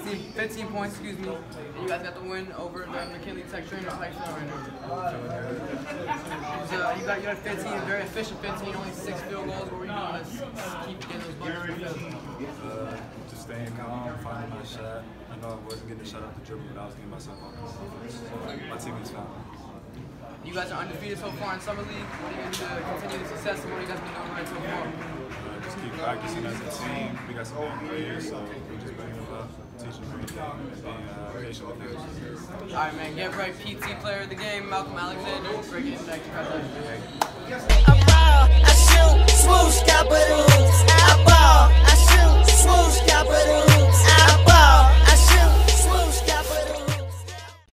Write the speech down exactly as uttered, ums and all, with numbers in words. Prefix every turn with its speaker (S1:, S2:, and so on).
S1: sixteen, fifteen points, excuse me. And you guys got the win over the McKinley Tech trainer. How you feeling right now? Uh, you got you got fifteen, very efficient fifteen, only six field goals. What were you doing to keep getting those buckets?
S2: Uh, just staying calm, finding my shot. I know I wasn't getting the shot off the dribble, but I was getting myself off the dribble. My team is fine.
S1: You guys are undefeated so far in summer league. What are you going to do to continue the success, and what have you guys been doing right so far?
S2: Uh, just keep practicing as a team. We got some young players, so we just bring them up, teach them everything, and being uh, patient with them.
S1: All right, man. Get right. P T player of the game, Malcolm Alexander. Great getting back to Congratulations.
S3: I shoot.